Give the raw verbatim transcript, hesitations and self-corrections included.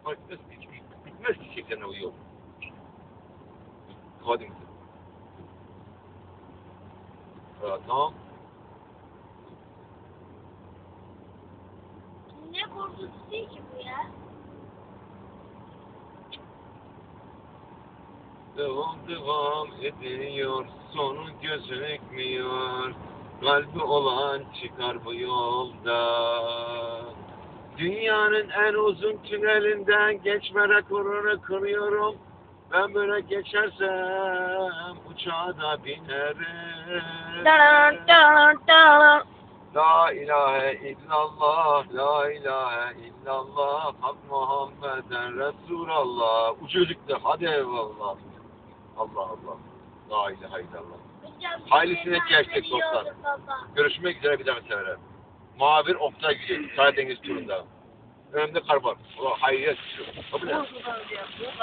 Bak bitmez, hiç bitmez çiçeklerine o yol. Hadi mi? Tamam. Ne korkutucu ki bu ya? Devam devam ediyor, sonu gözükmüyor. Kalbi olan çıkar bu yolda. Dünyanın en uzun tünelinden geçme rekorunu kırıyorum. Ben böyle geçersem uçağa da binerim. Daran daran daran. La ilahe illallah, la ilahe illallah, Hak Muhammeden Resulallah. Uçucuktu, hadi eyvallah. Allah Allah, la ilahe illallah. Hayırlı sinek geçtik dostlar. Görüşmek üzere, bir daha severim. Muhabir Oktay Gücü, Karadeniz turunda. Önümde kar var. O hayırlı. Kabul et.